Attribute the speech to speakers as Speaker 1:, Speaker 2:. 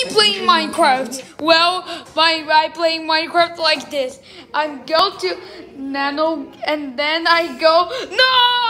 Speaker 1: playing Minecraft? Well, by playing Minecraft like this. I go to Nano and then I go, no!